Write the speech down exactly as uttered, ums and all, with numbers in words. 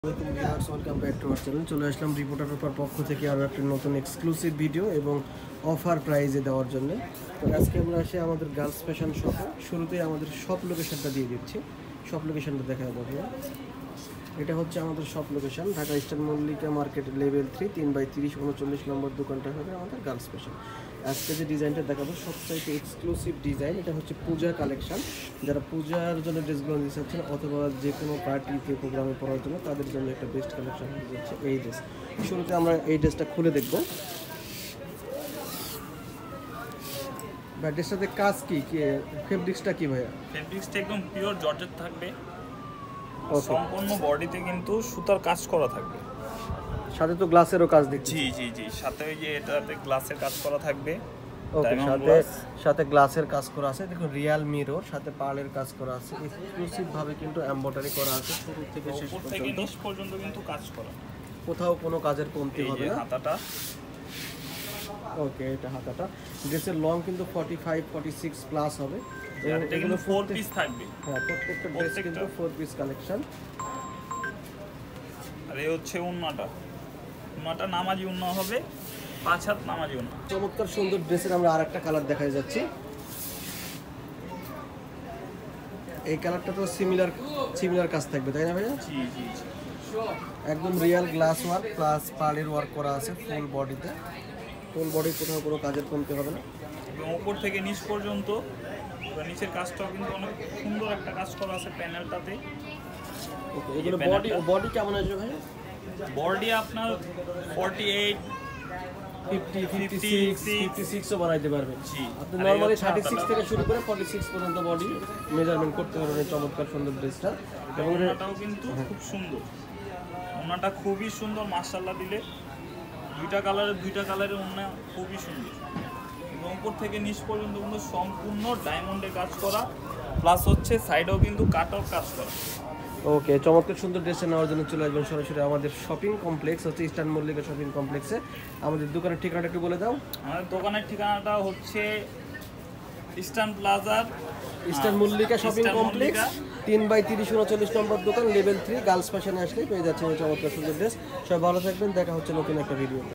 আসসালামু আলাইকুম viewers, welcome back to our channel. চলে আসলাম রিপোর্টার পেপার পক্ষ থেকে আরও একটা নতুন এক্সক্লুসিভ ভিডিও এবং অফার প্রাইজে দেওয়ার জন্য। তো আজকে আমরা আসি আমাদের গার্লস ফ্যাশন শপে। শুরুতেই আমাদের শপ লোকেশনটা দিয়ে দিচ্ছি। শপ লোকেশনটা দেখা যাবে। এটা হচ্ছে আমাদের shop location, Dhaka eastern Mallika market level three, তিন বাই তিরিশ উনচল্লিশ নম্বর দোকানটা হবে আমাদের গার্লস ফ্যাশন। আজকে যে ডিজাইনটা দেখাবো সবচাইতে এক্সক্লুসিভ ডিজাইন, এটা হচ্ছে পূজা কালেকশন। যারা পূজার জন্য ড্রেসগুলো নিতে চাচ্ছেন অথবা যে কোনো পার্টিতে প্রোগ্রামে পড়ার জন্য তাদের জন্য একটা বেস্ট কালেকশন হচ্ছে এই ড্রেস। শুরুতে আমরা এই ড্রেসটা খুলে দেখবো। ভাই ড্রেসটাতে কাজ কি, ফেব্রিক্সটা কি ভাইয়া? ফেব্রিক্সটা একদম পিওর জর্জেট থাকবে, সম্পূর্ণ বডিতে কিন্তু সুতার কাজ করা থাকবে, সাথে তো গ্লাসেরও কাজ দেখছি। জি জি জি সাথে ওই যে এটাতে গ্লাসের কাজ করা থাকবে। ওকে, সাথে সাথে গ্লাসের কাজ করা আছে, দেখুন রিয়াল মিরর, সাথে পার্লের কাজ করা আছে, এক্সক্লুসিভ ভাবে কিন্তু এমব্রয়ডারি করা আছে শুরু থেকে শেষ পর্যন্ত, নিচ পর্যন্ত কিন্তু কাজ করা, কোথাও কোনো কাজের কমতি হবে না। হাতাটা ওকে, এটা হাতাটা। ড্রেসের লং কিন্তু forty five forty six plus হবে। এগুলো ফোর পিস থাকবে। হ্যাঁ, প্রত্যেকটা ড্রেস কিন্তু ফোর পিস কালেকশন। আর এই হচ্ছে ওন্নাটা, ওন্নাটা নামাজি ওন্না হবে, পাঁচ হাত নামাজি ওন্না। চমৎকার সুন্দর ড্রেসের আমরা আরেকটা কালার দেখাই যাচ্ছি। এই কালারটা তো সিমিলার সিমিলার কাজ থাকবে, তাই না ভাইয়া? জি জি জি একদম রিয়াল গ্লাস ওয়ার্ক প্লাস পার্লের ওয়ার্ক করা আছে ফুল বডিতে। ফুল বডি কোথাও কোনো কাজের কমতি হবে না। এবং উপর থেকে নিচ পর্যন্ত নিচের কাজটাও কিন্তু অনেক সুন্দর একটা কাজ করা আছে প্যানেলটাতে। ওকে, এগুলো বডি বডি কেমন আসবে ভাই? বডি আপনার forty eight fifty fifty six fifty সিক্সও বানাইতে পারবেন। জি, আপনি নরমালি থার্টি সিক্স থেকে শুরু করে ফর্টি সিক্স পর্যন্ত বডি মেজারমেন্ট করতে পারবেন। চমৎকার সুন্দর ড্রেসটা, এবং ওনাটাও কিন্তু খুব সুন্দর, ওনাটা খুবই সুন্দর মাশাআল্লাহ দিলে। দুইটা কালারের দুইটা কালারের ওনা খুবই সুন্দর, এবং উপর থেকে নিচ পর্যন্ত কিন্তু সম্পূর্ণ ডায়মন্ডের কাজ করা, প্লাস হচ্ছে সাইডেও কিন্তু কাটর কাজ করা। ওকে, চমৎকার সুন্দর ড্রেস নেওয়ার জন্য চলে আসবেন সরাসরি আমাদের শপিং কমপ্লেক্স, হচ্ছে ইস্টার্ন মল্লিকা শপিং কমপ্লেক্সে। আমাদের দোকানের ঠিকানাটা একটু বলে দাও। আমাদের দোকানের ঠিকানাটা হচ্ছে ইস্টার্ন প্লাজার, ইস্টার্ন মল্লিকা শপিং কমপ্লেক্স, তিন বাই তিরিশ উনচল্লিশ নম্বর দোকান লেভেল থ্রি। গার্লস ফ্যাশনে আসলেই পেয়ে যাচ্ছে চমৎকার সুন্দর ড্রেস। সবাই ভালো থাকবেন, দেখা হচ্ছে নতুন একটা ভিডিও।